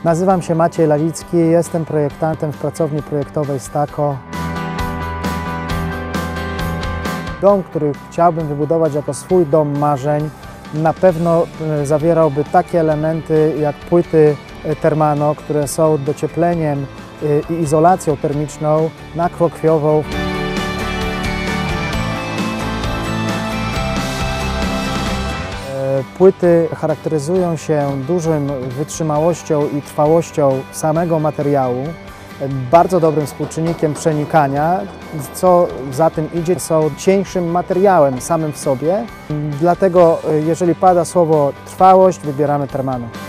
Nazywam się Maciej Lawicki, jestem projektantem w pracowni projektowej Stako. Dom, który chciałbym wybudować jako swój dom marzeń, na pewno zawierałby takie elementy jak płyty Thermano, które są dociepleniem i izolacją termiczną nakrokwiową. Płyty charakteryzują się dużą wytrzymałością i trwałością samego materiału, bardzo dobrym współczynnikiem przenikania, co za tym idzie, są cieńszym materiałem samym w sobie. Dlatego jeżeli pada słowo trwałość, wybieramy Thermano.